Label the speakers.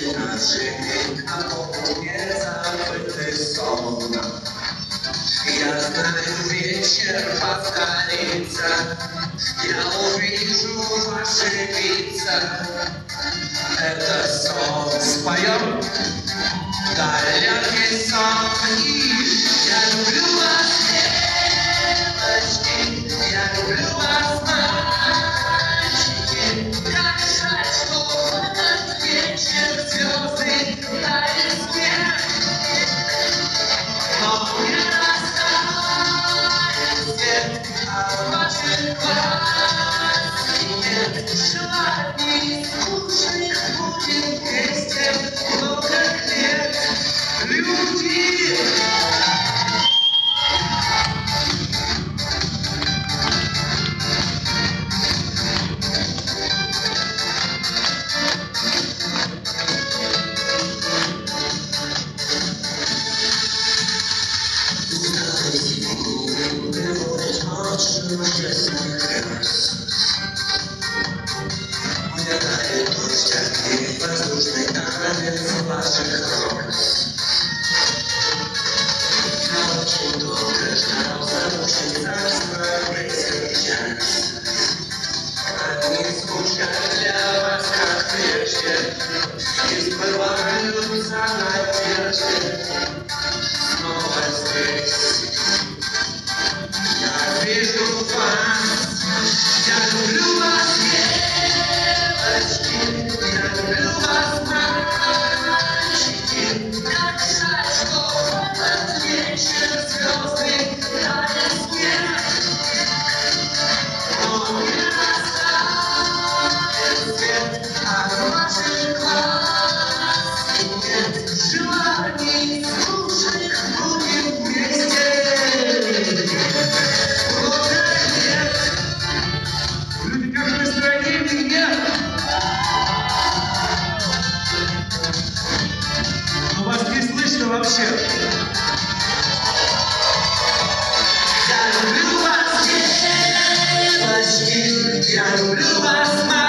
Speaker 1: Naszy piękna wokół niezabity są. Я знаю вечер по столицам, я увижу ваши лица. Это сон. Споем? Далекий сон. Я люблю вас, девочки, я люблю вас, мальчики. Как жаль, что в этот вечер звезды тают снег. Но мне растает свет от ваших глаз. И нет желаний скучных, будем вместе много лет. Люди! Улетает дождь, огни, воздушный танец ваших рук. Я очень долго ждал забывший царство весь час. Они звучат для вас, как прежде, и сбываются надежды. Снова здесь я вижу вас, я люблю вас, девочки, я люблю вас, мальчики. Как жаль, что в этот вечер звезды тают снег. Но мне растает свет от ваших глаз. И нет желаний скучных, будем вместе. Люди, как настроение, нет? Но вас не слышно вообще. Я люблю вас, девочки, я люблю вас, мальчики.